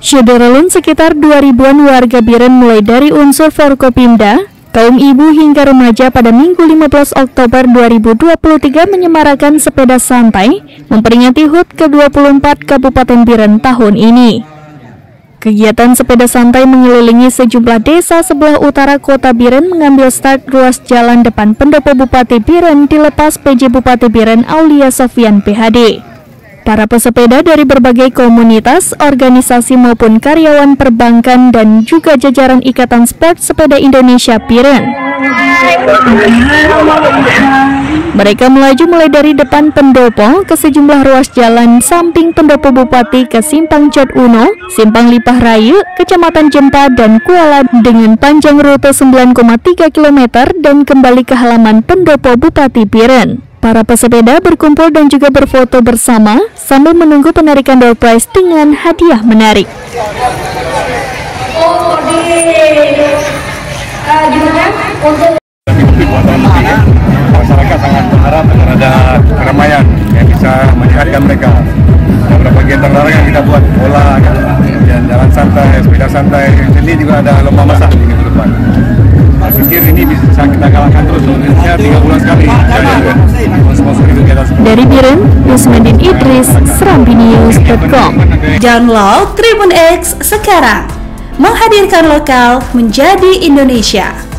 Syederalun sekitar 2000-an warga Biren mulai dari unsur Forkopimda, kaum ibu hingga remaja pada Minggu 15 Oktober 2023 menyemarakan sepeda santai memperingati HUT ke-24 Kabupaten Biren tahun ini. Kegiatan sepeda santai mengelilingi sejumlah desa sebelah utara kota Biren mengambil start ruas jalan depan pendopo Bupati Biren dilepas PJ Bupati Biren Aulia Sofyan PhD. Para pesepeda dari berbagai komunitas, organisasi maupun karyawan perbankan dan juga jajaran Ikatan Sport Sepeda Indonesia Biren. Mereka melaju mulai dari depan pendopo ke sejumlah ruas jalan samping pendopo Bupati ke Simpang Jod Uno, Simpang Lipah Rayu, Kecamatan Jempa dan Kuala dengan panjang rute 9,3 km dan kembali ke halaman pendopo Bupati Biren. Para pesepeda berkumpul dan juga berfoto bersama sambil menunggu penarikan door prize dengan hadiah menarik. Masyarakat sangat berharap akan ada keramaian yang bisa menyehatkan mereka. Beberapa kegiatan olahraga kita buat bola, dan jalan santai, sepeda santai. Ini juga ada lomba masak di minggu depan. Saya pikir ini bisa kita galakkan terus, sebenarnya 3 bulan sekali. Dari Biren, Yusmedin Idris, SerambiNews.com. Download Tribun X sekarang, menghadirkan lokal menjadi Indonesia.